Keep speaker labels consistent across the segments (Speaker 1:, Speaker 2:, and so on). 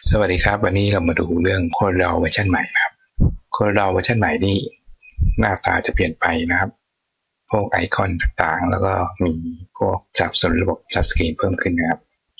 Speaker 1: สวัสดีครับวันนี้เรามาดูเรื่อง Corel เวอร์ชันใหม่ครับ Corel เวอร์ชันใหม่นี่หน้าตาจะเปลี่ยนไปนะครับพวกไอคอนต่างๆแล้วก็มีพวกสับสนระบบทัชสกรีนเพิ่มขึ้นนะครับ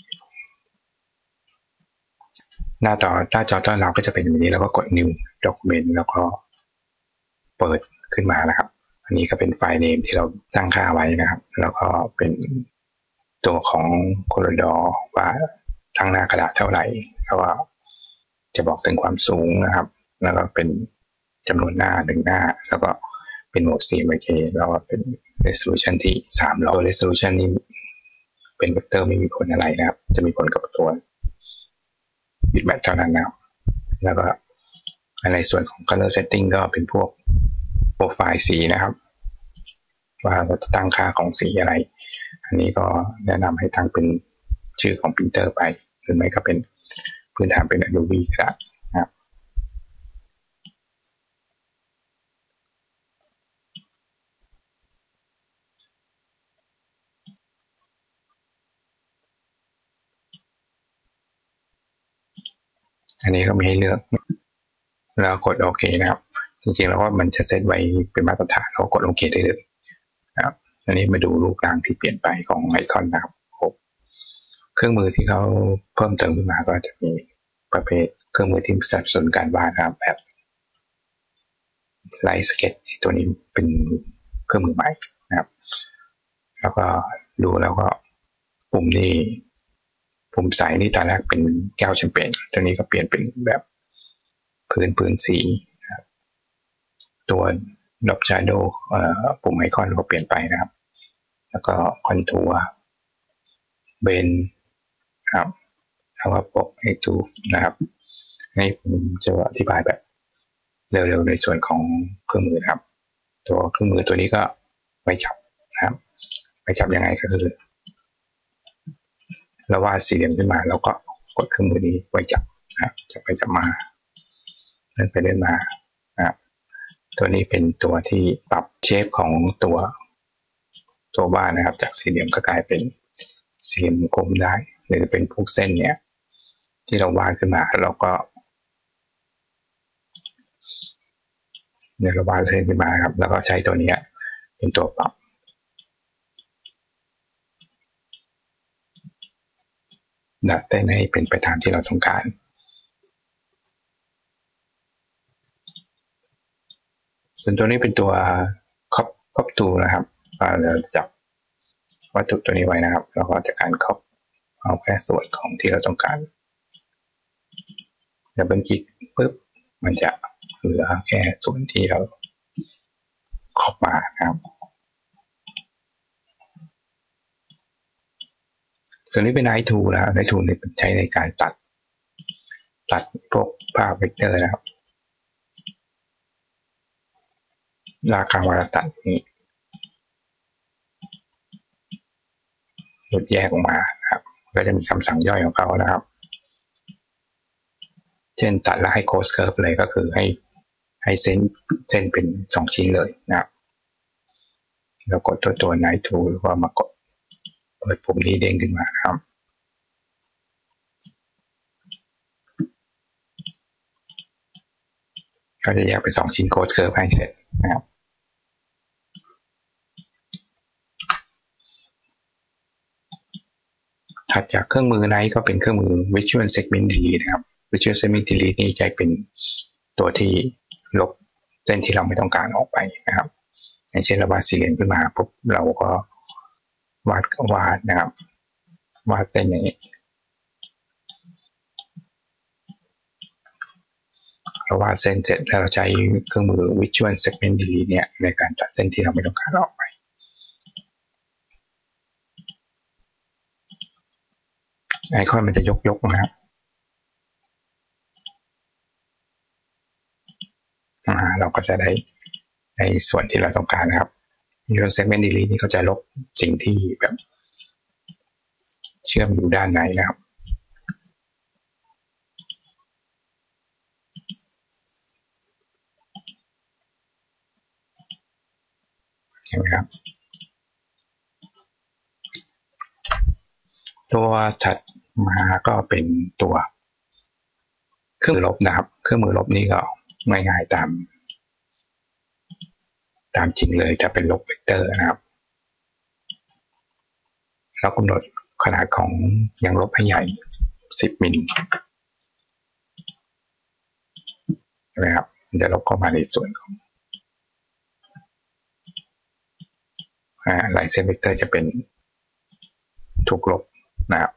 Speaker 1: หน้าจอต้อนรับก็จะเป็นแบบนี้แล้วก็กด New Document แล้วก็เปิดขึ้นมานะครับอันนี้ก็เป็นไฟล์เนมที่เราตั้งค่าไว้นะครับแล้วก็เป็นตัวของ Corel ว่าทั้งหน้ากระดาษเท่าไหร่แล้วก็จะบอกถึงความสูงนะครับแล้วก็เป็นจำนวนหน้า1 หน้าแล้วก็เป็นโหมด CMYK แล้วก็เป็น resolution ที่300 resolution นี้เป็นเวกเตอร์ไม่มีผลอะไรนะครับจะมีผลกับตัว bitmap เท่านั้นนะครับแล้วก็ในส่วนของ color setting ก็เป็นพวกโปรไฟล์สีนะครับว่าเราจะตั้งค่าของสีอะไรอันนี้ก็แนะนำให้ตั้งเป็นชื่อของพิมพ์เตอร์ไปหรือไม่ก็เป็นพื้นฐานเป็น Adobe ก็ได้นะครับอันนี้ก็มีให้เลือกแล้วกดโอเคนะครับจริงๆแล้วว่ามันจะเซตไว้เป็นมาตรฐานเรากดโอเคได้เลยนะครับอันนี้มาดูรูปร่างที่เปลี่ยนไปของไอคอนนะครับเครื่องมือที่เขาเพิ่มเติมขึ้นมาก็จะมีประเภทเครื่องมือที่สนับสนุนการวาดนะครับแบบไลท์สเก็ตตัวนี้เป็นเครื่องมือใหม่นะครับแล้วก็ดูแล้วก็ปุ่มนี้ปุ่มใสนี่ตอนแรกเป็นแก้วแชมเปญตอนนี้ก็เปลี่ยนเป็นแบบพื้นสีตัวดอกชาโดปุ่มไอคอนก็เปลี่ยนไปนะครับแล้วก็คอนทัวร์เบนครับแล้วก็ปกไอทูนะครับให้ผมจะอธิบายแบบเร็วๆในส่วนของเครื่องมือนะครับตัวเครื่องมือตัวนี้ก็ไว้จับนะครับไว้จับยังไงก็คือเราวาดสี่เหลี่ยมขึ้นมาแล้วก็กดเครื่องมือนี้ไว้จับนะครับจะไปจับมาเลื่อนไปเลื่อนมานะครับตัวนี้เป็นตัวที่ปรับเชฟของตัวบ้านนะครับจากสี่เหลี่ยมก็กลายเป็นสี่เหลี่ยมกลมได้หรือเป็นพวกเส้นเนี่ยที่เราวาดขึ้นมาเราก็เนี่ยเราวาดเส้นขึ้นมาครับแล้วก็ใช้ตัวนี้เป็นตัวปรับดัดเส้นให้เป็นไปตามที่เราต้องการส่วนตัวนี้เป็นตัวครอบตูนะครับเราจับวัตถุตัวนี้ไว้นะครับแล้วก็จากการครอบเอาแค่ส่วนของที่เราต้องการดับเบิลคลิกปุ๊บมันจะเหลือแค่ส่วนที่เราครอบมานะครับส่วนนี้เป็นไอทูนะครับไอทูนี่ใช้ในการตัดพวกภาพเวกเตอร์นะครับราคาวาระตัดนี้หลุดแยกออกมานะครับก็จะมีคำสั่งย่อยของเขานะครับเช่นตัดแล้วให้โคสเคิร์ฟเลยก็คือให้เส้นเป็น2 ชิ้นเลยนะครับแล้วกดตัวไนท์ทูแล้วก็มากดเปิดปุ่มนี้เด้งขึ้นมาครับก็จะแยกเป็น2 ชิ้นโคสเคิร์ฟให้เสร็จนะครับถัดจากเครื่องมือไนท์ก็เป็นเครื่องมือ Visual Segment Delete นะครับ Visual Segment Delete นี่จะเป็นตัวที่ลบเส้นที่เราไม่ต้องการออกไปนะครับอย่างเช่นเราวาดสี่เหลี่ยมขึ้นมาปุ๊บเราก็วาดนะครับวาดเส้นอย่างนี้เราวาดเส้นเสร็จแล้วเราใช้เครื่องมือ Visual Segment Delete เนี่ยในการตัดเส้นที่เราไม่ต้องการออกไปไอคอนมันจะยกนะครับเราก็จะได้ในส่วนที่เราต้องการนะครับ Visual Segment Delete นี่ก็จะลบสิ่งที่แบบเชื่อมอยู่ด้านในนะครับใช่ไหมครับตัวถัดมาก็เป็นตัวเครื่องมือลบนะครับเครื่องมือลบนี่ก็ง่ายๆตามจริงเลยจะเป็นลบเวกเตอร์นะครับเรากำหนดขนาดของยางลบให้ใหญ่10 มิลใช่ไหมครับมันจะลบเข้ามาในส่วนของลายเส้นเวกเตอร์จะเป็นถูกลบนะครับ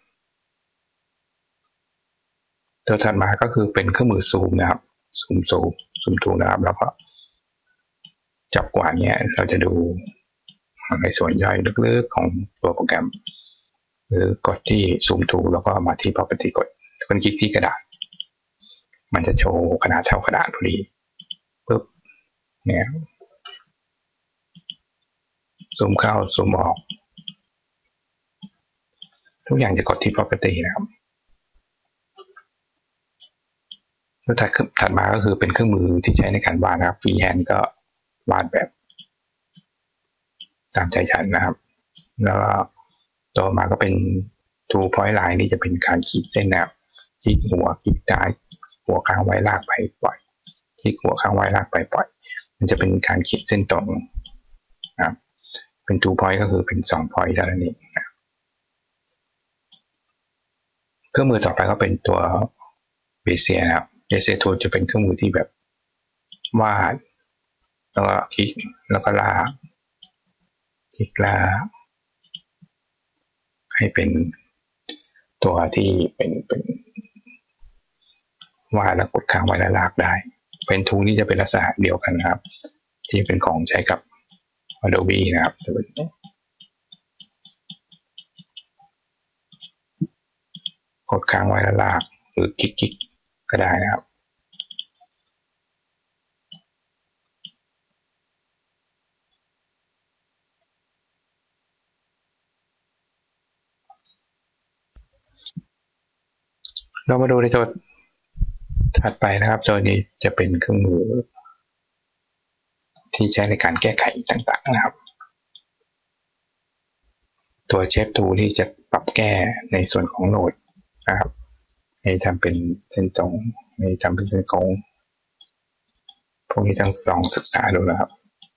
Speaker 1: ตัวถัดมาก็คือเป็นเครื่องมือซูมนะครับซูมทูนะครับแล้วก็จับกวาดเนี้ยเราจะดูในส่วนย่อยลึกๆของตัวโปรแกรมหรือกดที่ซูมทูแล้วก็มาที่ property กดคลิกที่กระดาษมันจะโชว์ขนาดเท่ากระดาษพอดีปุ๊บเนี่ยซูมเข้าซูมออกทุกอย่างจะกดที่ property นะครับแล้วถัดมาก็คือเป็นเครื่องมือที่ใช้ในการวาดนะครับ freehand ก็วาดแบบตามใจฉันนะครับแล้วต่อมาก็เป็น two point line นี่จะเป็นการขีดเส้นนะครับคลิกหัวคลิกซ้ายหัวค้างไว้ลากไปปล่อยคลิกหัวค้างไว้ลากไปปล่อยมันจะเป็นการขีดเส้นตรงนะครับเป็น two point ก็คือเป็น2 point เท่านั้นเองนะเครื่องมือต่อไปก็เป็นตัวเบเซียนะครับเบเซียทูจะเป็นเครื่องมือที่แบบวาดแล้วก็คลิกแล้วก็ลากคลิกลากให้เป็นตัวที่เป็นวาดแล้วกดค้างไว้แล้วลากได้เป็นทูนี่จะเป็นลักษณะเดียวกันนะครับที่เป็นของใช้กับ Adobe นะครับจะเป็นกดค้างไว้แล้วลากหรือคลิกก็ได้นะครับเรามาดูในตัวถัดไปนะครับตัวนี้จะเป็นเครื่องมือที่ใช้ในการแก้ไขต่างๆนะครับตัวเชฟทูที่จะปรับแก้ในส่วนของโหนดนะครับให้ทำเป็นเส้นตรงให้ทำเป็นเส้นโค้งพวกนี้ต้องลองศึกษาดูนะครับ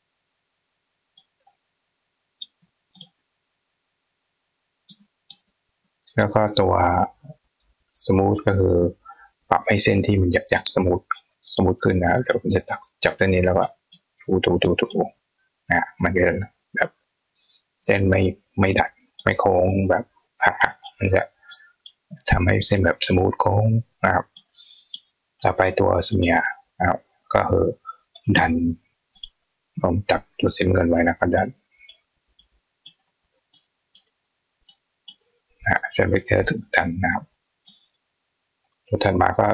Speaker 1: แล้วก็ตัวสมูทก็คือปรับให้เส้นที่มันหยักๆสมูทขึ้นนะเดี๋ยวผมจะจับตัวนี้แล้วก็ถูนะมันจะแบบเส้นไม่ดัดไม่โค้งแบบหักมันจะทำให้เส้นแบบสมูทโค้งนะครับต่อไปตัวสเมียนะครับก็คือดันผมจับตัวเส้นเงินไว้นะครับดันเส้นเวกเตอร์ถึงดันนะครับตัวถัดมาก็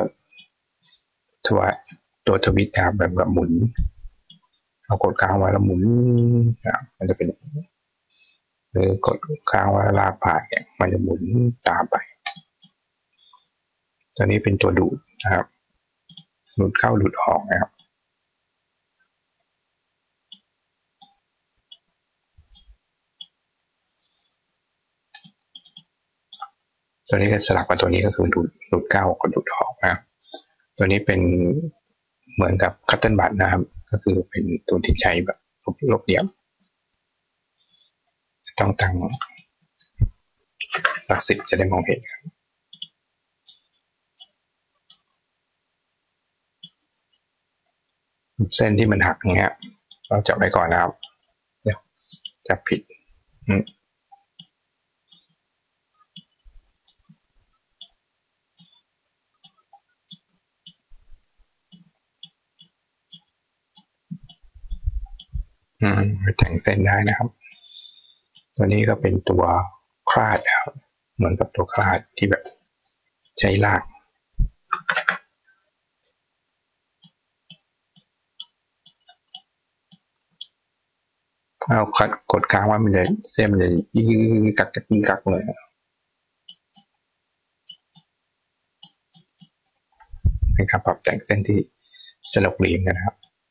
Speaker 1: ตัวทวิตนะครับแบบหมุนเรากดค้างไว้แล้วหมุนนะมันจะเป็นหรือกดค้างไว้ลากผ่านเนี่ยมันจะหมุนตามไปตัวนี้เป็นตัวดูดนะครับดูดเข้าดูดออกนะครับตัวนี้ก็สลับกับตัวนี้ก็คือดูดเข้ากับดูดออกนะครับตัวนี้เป็นเหมือนกับคัตเติ้ลบัตนะครับก็คือเป็นตัวที่ใช้แบบลบเหลี่ยมต้องตั้งหลัก10จะได้มองเห็นเส้นที่มันหักเงี้ยเราจับไว้ก่อนนะครับเดี๋ยวจับผิดแต่งเส้นได้นะครับตัวนี้ก็เป็นตัวคลาดครับเหมือนกับตัวคลาดที่แบบใช้ลากเอากดค้างว่ามันจะเส้นมันจะยิ่งกักเลยเป็นการปรับแต่งเส้นที่สนุกดีเหมือนกันนะครับ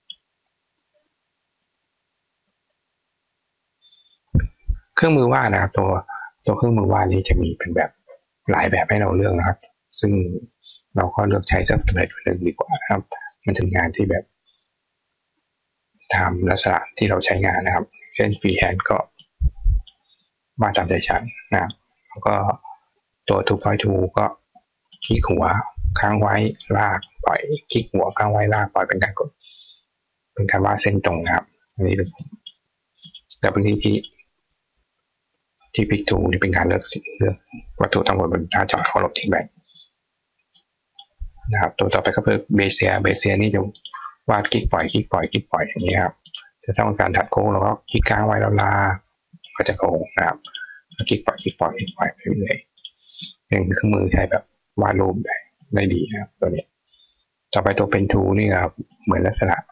Speaker 1: เครื่องมือวาดนะครับตัวเครื่องมือวาดนี้จะมีเป็นแบบหลายแบบให้เราเลือกนะครับซึ่งเราก็เลือกใช้สักตัวใดตัวหนึ่งดีกว่านะครับมันถึงงานที่แบบตามลักษณะที่เราใช้งานนะครับเช่นฟรีแฮนด์ก็มาตามใจฉันนะครับแล้วก็ตัว 2.2 ก็คลิกหัวค้างไว้ลากปล่อยคลิกหัวค้างไว้ลากปล่อยเป็นการกดเป็นการวาดเส้นตรงนะครับอันนี้เป็นแต่บางทีที่พิกทูนี่เป็นการเลือกวัตถุทั้งหมดบนหน้าจอเขาลบทิ้งไปนะครับตัวต่อไปก็คือเบเซียนี่จะวาดคลิกปล่อยคลิกปล่อยคลิกปล่อยอย่างนี้ครับจะต้องการถัดโค้งแล้วก็คลิกค้างไว้แล้วลาก็จะโค้งนะครับคลิกปล่อยคลิกปล่อยคลิกปล่อยไปเรื่อยๆเป็นเครื่องมือใช้แบบวาดรูปได้ดีนะครับตัวนี้ต่อไปตัวเป็นทูนี่ครับเหมือนลักษณะ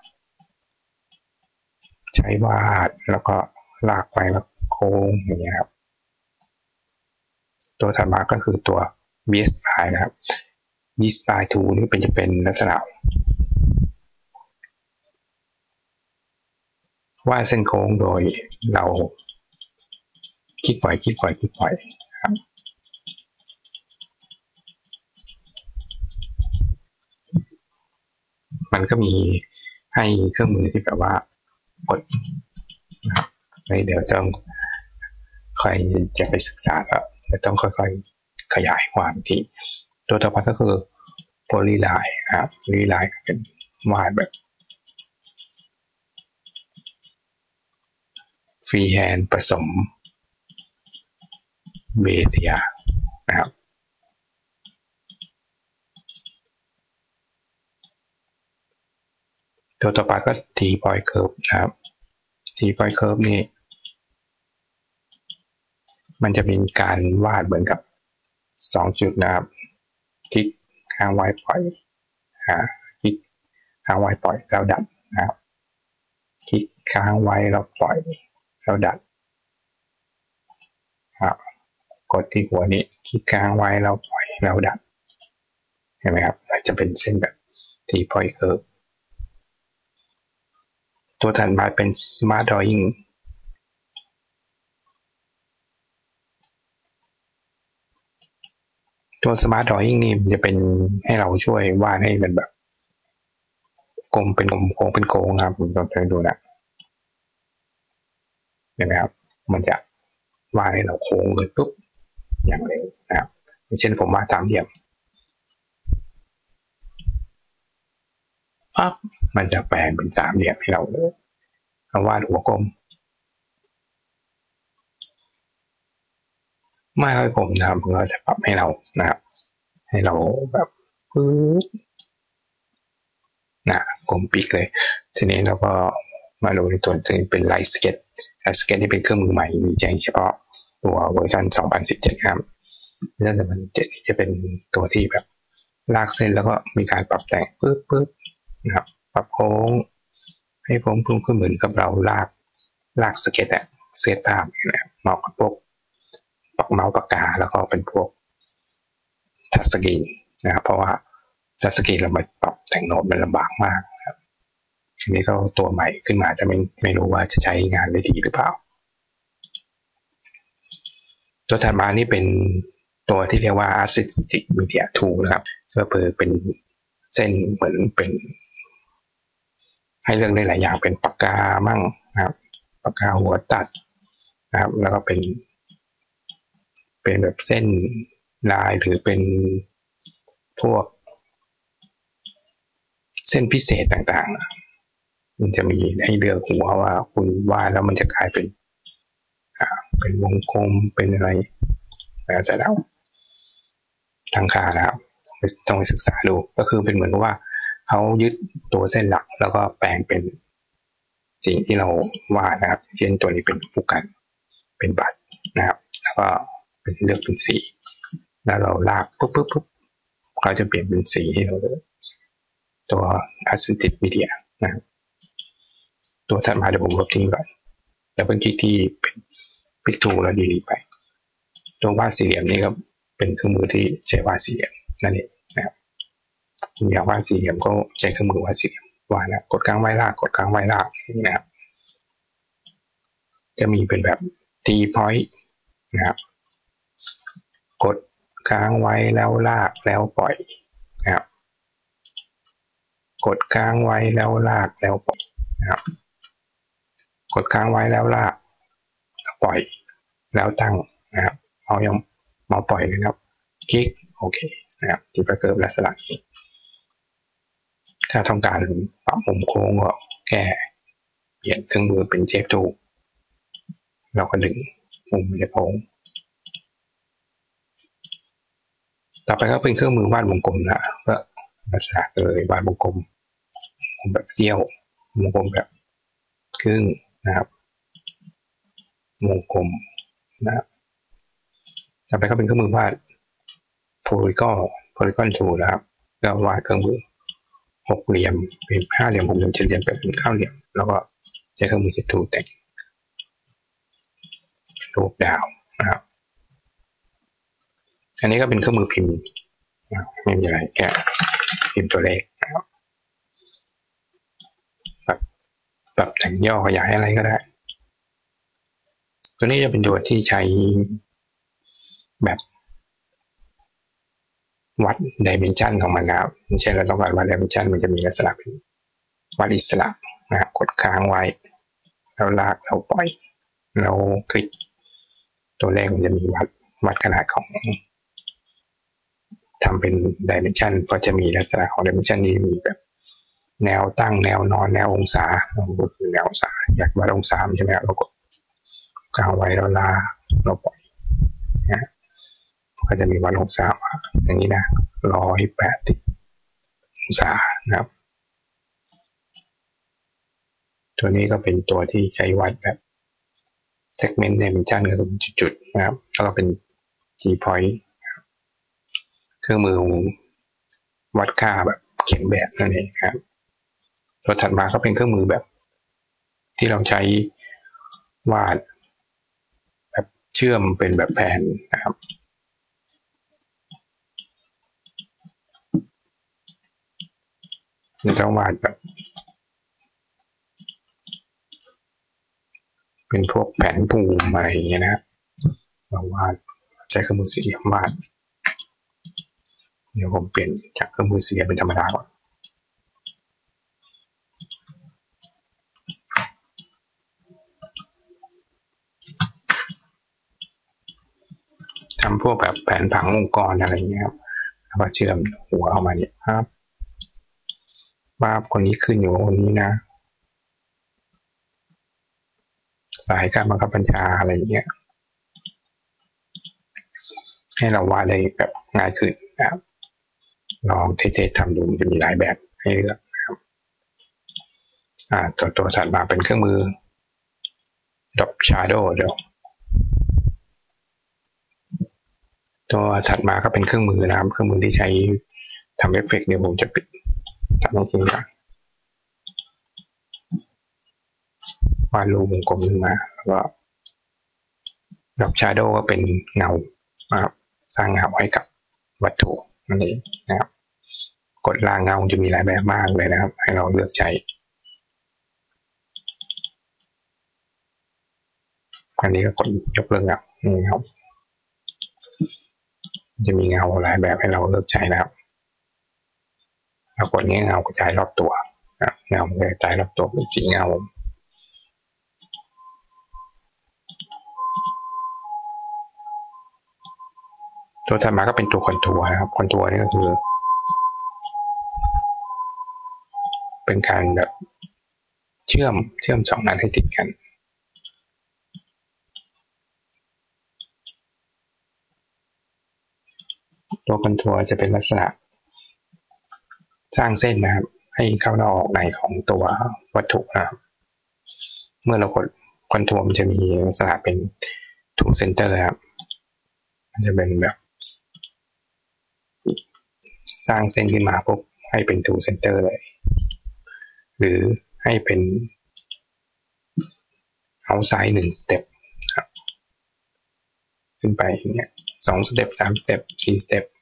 Speaker 1: ใช้วาดแล้วก็ลากไปแล้วโค้งอย่างเงี้ยครับตัวถัดมาก็คือตัว B-Spline นะครับ B-Spline Tool นี่จะเป็นลักษณะวาดเส้นโค้งโดยเราคลิกปล่อยคลิกปล่อยคลิกปล่อยครับมันก็มีให้เครื่องมือที่แบบว่ากดนะครับเดี๋ยวต้องค่อยจะไปศึกษาแล้วต้องค่อยๆขยายความที่ตัวต่อไปก็คือ Polyline ครับ Polyline เป็นวาดแบบฟรีแฮนด์ผสมเบเซียนะครับตัวต่อไปก็ T-point curve นะครับ T-point curve นี่มันจะเป็นการวาดเหมือนกับ2จุดนะครับคลิกค้างไว้ปล่อยคลิกค้างไว้ปล่อยแล้วดันนะครับคลิกค้างไว้แล้วปล่อยแล้วดันครับกดที่หัวนี้คลิกค้างไว้แล้วปล่อยแล้วดันเห็นไหมครับจะเป็นเส้นแบบ T-point curve ตัวถัดมาเป็น Smart Drawing ตัว Smart Drawing นี่จะเป็นให้เราช่วยวาดให้มันแบบกลมเป็นกลมโค้งเป็นโค้งครับผมลองดูนะเห็นไหมครับมันจะวาดให้เราโค้งเลยปุ๊บอย่างเร็วนะครับอย่างเช่นผมวาดสามเหลี่ยมปั๊บมันจะแปลงเป็นสามเหลี่ยมให้เราเลยเราวาดหัวกลมไม่ค่อยกลมนะครับเราจะปรับให้เรานะครับให้เราแบบปึ๊บนะกลมปีกเลยทีนี้เราก็มาดูในตัวที่เป็น Light Sketch Light Sketch ที่เป็นเครื่องมือใหม่มีแจ้งเฉพาะตัวเวอร์ชัน2017ครับเวอร์ชัน2017จะเป็นตัวที่แบบลากเส้นแล้วก็มีการปรับแต่งปึ๊บนะครับปรับโค้งให้โค้งพุ่งขึ้นเหมือนกับเราลากสเก็ตอะเซตภาพนะครับเหมาะกับพวกปักเมาส์ปากกาแล้วก็เป็นพวกทัชสกรีนนะครับเพราะว่าทัชสกรีนเราไปปรับแต่งโน้ตมันลำบากมากครับทีนี้ก็ตัวใหม่ขึ้นมาจะไม่รู้ว่าจะใช้งานได้ดีหรือเปล่าตัวถัดมานี่เป็นตัวที่เรียกว่า Assistive Media Tool นะครับก็คือเป็นเส้นเหมือนเป็นให้เลือกได้หลายอย่างเป็นปากกามั่งนะครับปากกาหัวตัดนะครับแล้วก็เป็นแบบเส้นลายหรือเป็นพวกเส้นพิเศษต่างๆมันจะมีให้เลือกหัวว่าคุณวาดแล้วมันจะกลายเป็นวงกลมเป็นอะไรแล้วจะเอาทางค่านะครับต้องไปศึกษาดูก็คือเป็นเหมือนกับว่าเขายึดตัวเส้นหลักแล้วก็แปลงเป็นสิ่งที่เราวาดนะครับเช่นตัวนี้เป็นผู้กันเป็นบัตรนะครับแล้วก็เป็นเลือกเป็นสีแล้วเราลากปุ๊บเขาจะเปลี่ยนเป็นสีให้เราเลยตัว Assistive Media นะครับตัวถัดมาเดี๋ยวผมลบทิ้งก่อนแล้วเป็นคลิกที่เป็นพิกทูแล้วดีไปตัววาดสี่เหลี่ยมนี่ก็เป็นเครื่องมือที่ใช้วาดสี่เหลี่ยมนั่นเองนะครับอยากวาดสี่เหลี่ยมก็ใช้เครื่องมือวาดสี่เหลี่ยมวาดนะกดค้างไว้ลากกดค้างไว้ลากนะครับจะมีเป็นแบบ T point นะครับกดค้างไว้แล้วลากแล้วปล่อยนะครับกดค้างไว้แล้วลากแล้วปล่อยนะครับกดค้างไว้แล้วลากแล้วปล่อยแล้วตั้งนะครับเมาส์ปล่อยเลยนะครับคลิกโอเคนะครับที่ประเกิดลักษณะนี้ถ้าต้องการปรับมุมโค้งก็แค่เปลี่ยนเครื่องมือเป็นเชฟทูลเราก็ดึงมุมในโค้งต่อไปก็เป็นเครื่องมือวาดวงกลมนะเพื่อลักษณะเลยวาดวงกลมแบบเสี้ยววงกลมแบบครึ่งนะครับวงกลมนะครับต่อไปก็เป็นเครื่องมือวาดpolygon tool นะครับก็วาดเครื่องมือหกเหลี่ยมเป็นห้าเหลี่ยมหกเหลี่ยมเจ็ดเหลี่ยมเป็นเก้าเหลี่ยมแล้วก็ใช้เครื่องมือเชฟทูลแต่งรูปดาวนะครับอันนี้ก็เป็นเครื่องมือพิมพ์ไม่มีอะไรแค่พิมพ์ตัวเลขนะครับแบบแต่งย่อขยายอะไรก็ได้ตัวนี้จะเป็นตัวที่ใช้แบบวัด dimension ของมันนะครับไม่ใช่เราต้องการวัด dimension มันจะมีลักษณะเป็นวัดอิสระนะครับกดค้างไว้แล้วลากแล้วปล่อยแล้วคลิกตัวเลขมันจะมีวัดขนาดของทำเป็น dimension ก็จะมีลักษณะของ dimension นี้มีแบบแนวตั้งแนวนอนแนวองศาก็คือแนวองศาอยากวัดองศาใช่ไหมเราก็กางไว้แล้วลากเราปล่อยนะก็จะมีวัดองศาอย่างนี้นะ180องศานะครับตัวนี้ก็เป็นตัวที่ใช้วัดแบบ segment dimension ก็คือจุดๆนะครับแล้วก็เป็น G point เครื่องมือวัดค่าแบบเขียนแบบนั่นเองครับตัวถัดมาก็เป็นเครื่องมือแบบที่เราใช้วาดแบบเชื่อมเป็นแบบแผนนะครับเราจะวาดแบบเป็นพวกแผนภูมิอะไรอย่างเงี้ยนะครับเราวาดใช้เครื่องมือสี่เหลี่ยมวาดเดี๋ยวผมเปลี่ยนจากเครื่องมือสี่เหลี่ยมเป็นธรรมดาก่อนทำพวกแบบแผนผังองค์กรอะไรอย่างเงี้ยครับแล้วก็เชื่อมหัวออกมาเนี่ยครับว่าคนนี้ขึ้นอยู่คนนี้นะสายการบังคับบัญชาอะไรอย่างเงี้ยให้เราวาดได้แบบง่ายขึ้นนะครับลองเทสทำดูจะมีหลายแบบให้เลือกนะครับตัวถัดมาเป็นเครื่องมือ Drop Shadow เดี๋ยวตัวถัดมาก็เป็นเครื่องมือนะครับเครื่องมือที่ใช้ทำเอฟเฟกต์เนี่ยผมจะปิดทำให้จริงจังวาดรูปวงกลมขึ้นมาแล้วก็Drop Shadow ก็เป็นเงานะครับสร้างเงาให้กับวัตถุนั่นเองนะครับกดล่างเงาจะมีหลายแบบมากเลยนะครับให้เราเลือกใช้อันนี้ก็กดยกเลิกเงานี่ครับจะมีเงาหลายแบบให้เราเลือกใช้นะครับเรากดนี้เงากระจายรอบตัวเงากระจายรอบตัวเป็นสีเงาตัวถัดมาก็เป็นตัวคอนทัวร์นะครับคอนทัวร์นี่ก็คือเป็นการแบบเชื่อมสองนั้นให้ติดกันตัวคอนทัวร์จะเป็นลักษณะสร้างเส้นนะครับให้เข้าและออกในของตัววัตถุนะครับเมื่อเรากดคอนทัวร์มันจะมีลักษณะเป็นทูเซนเตอร์ครับมันจะเป็นแบบสร้างเส้นขึ้นมาปุ๊บให้เป็นทูเซนเตอร์เลยหรือให้เป็นเอาไซด์1สเต็ปครับขึ้นไปเนี่ย2สเต็ป3สเต็ป4สเต็ป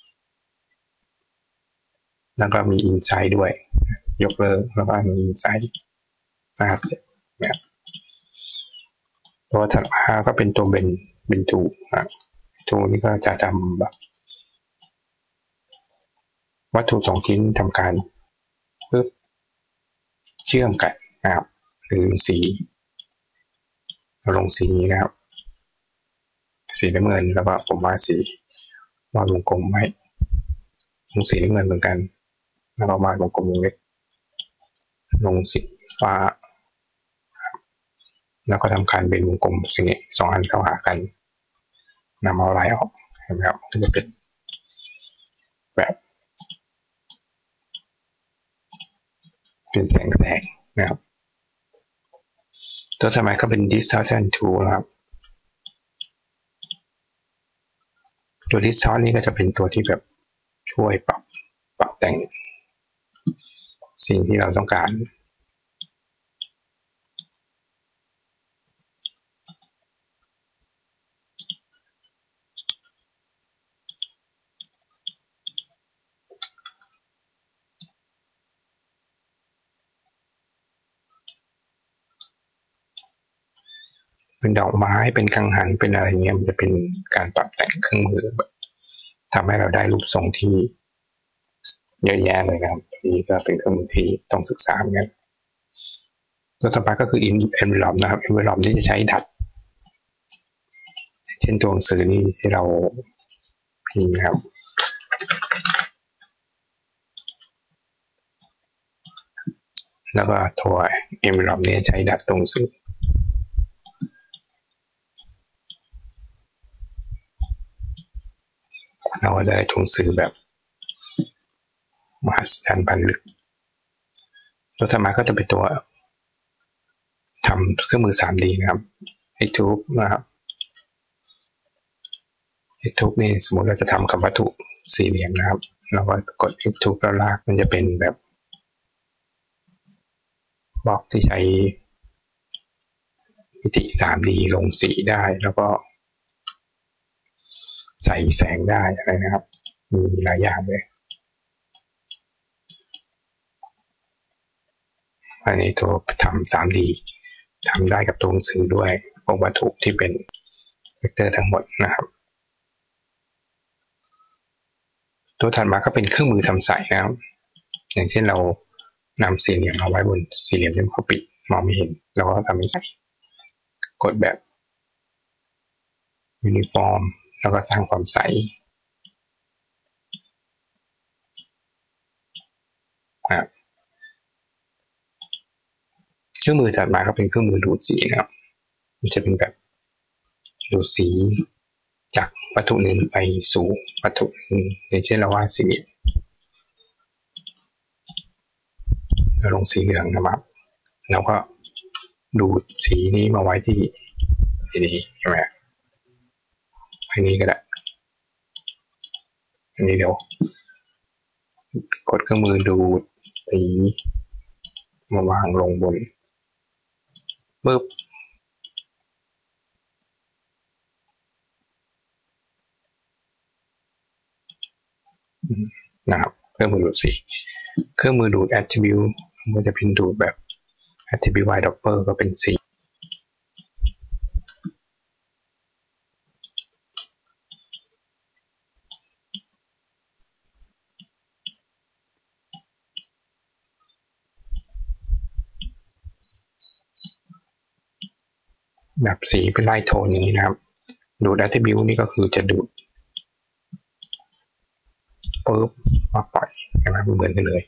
Speaker 1: แล้วก็มีอินไซด์ด้วยยกเลิกแล้วก็มีอินไซด์5สเต็ปนะครับตัวถัดมาก็เป็นตัวเป็นทูครับทูนี่ก็จะทำแบบวัตถุ2ชิ้นทำการปึ๊บเชื่อมกันนะครับหรือสีเราลงสีนี้นะครับสีน้ำเงินแล้วก็ผมวาดสีวาดวงกลมไว้ลงสีน้ำเงินเหมือนกันแล้วก็วาดวงกลมเล็กลงสีฟ้าแล้วก็ทำการเป็นวงกลมอย่างนี้สองอันเข้าหากันนำเอาลายออกเห็นไหมครับก็จะเป็นแบบเป็นแสงนะครับตัวต่อมาก็เป็น distortion tool นะครับตัว distort นี่ก็จะเป็นตัวที่แบบช่วยปรับแต่งสิ่งที่เราต้องการเป็นดอกไม้เป็นกังหันเป็นอะไรเงี้ยมันจะเป็นการปรับแต่งเครื่องมือแบบทำให้เราได้รูปทรงที่เยอะแยะเลยนะครับนี่ก็เป็นเครื่องมือที่ต้องศึกษาเหมือนกันตัวต่อไปก็คือ envelope นะครับ envelope นี่จะใช้ดัดเช่นตัวหนังสือนี่ที่เราพิมพ์นะครับแล้วก็ตัว envelope นี้ใช้ดัดตัวหนังสือเราก็จะได้ตัวหนังสือแบบมหัศจรรย์พันลึกตัวต่อมาก็จะเป็นตัวทำเครื่องมือ 3D นะครับ Etube นะครับ Etube นี่สมมติเราจะทำกับวัตถุสี่เหลี่ยมนะครับเราก็กด Etube แล้วลากมันจะเป็นแบบบล็อกที่ใช้มิติ 3D ลงสีได้แล้วก็ใส่แสงได้อะไรนะครับมีหลายอย่างเลยอันนี้ตัวทำ 3D ทำได้กับตัวหนังสือด้วยพวกวัตถุที่เป็นเวกเตอร์ทั้งหมดนะครับตัวถัดมาก็เป็นเครื่องมือทำใสนะครับอย่างเช่นเรานำสี่เหลี่ยมมาไว้บนสี่เหลี่ยมที่เขาปิดมองไม่เห็นเราก็ทำให้ใสกดแบบยูนิฟอร์มแล้วก็สร้างความใสนะครับเครื่องมือถัดมาก็เป็นเครื่องมือดูดสีนะครับมันจะเป็นแบบดูดสีจากวัตถุหนึ่งไปสู่วัตถุหนึ่งอย่างเช่นเราวาดสี่เหลี่ยมเราลงสีเหลืองนะครับเราก็ดูดสีนี้มาไว้ที่สีนี้ใช่ไหมอันนี้ก็ได้อันนี้เดี๋ยวกดเครื่องมือดูดสีมาวางลงบนปึ๊บนะครับเครื่องมือดูดสีเครื่องมือดูด attribute มันจะเป็นดูดแบบ attribute y dropper ก็เป็นสีแบบสีเป็นไล่โทนอย่างนี้นะครับดูด attribute นี่ก็คือจะดูดปึ๊บมาปล่อยใช่ไหมเหมือนกันเลย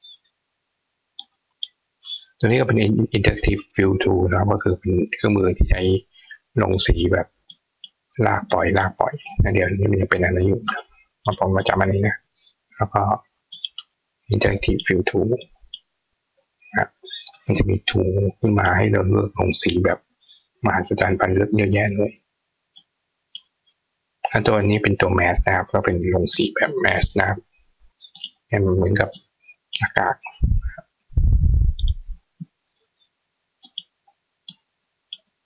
Speaker 1: ตัวนี้ก็เป็น interactive fill tool นะครับก็คือเป็นเครื่องมือที่ใช้ลงสีแบบลากปล่อยนะเดี๋ยวนี้มันจะเป็นอะไรอยู่ผมมาจำอันนี้นะแล้วก็ interactive fill tool นะมันจะมีทูขึ้นมาให้เราเลือกลงสีแบบมหัศจรรย์พันลึกเยอะแยะเลยตัวนี้เป็นตัวแมสนะครับก็เป็นลงสีแบบแมสนะครับเหมือนกับอากาศ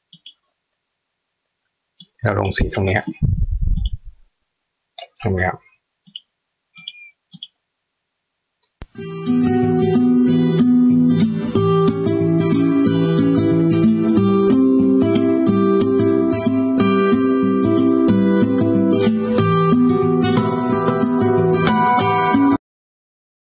Speaker 1: เราลงสีตรงนี้ครับ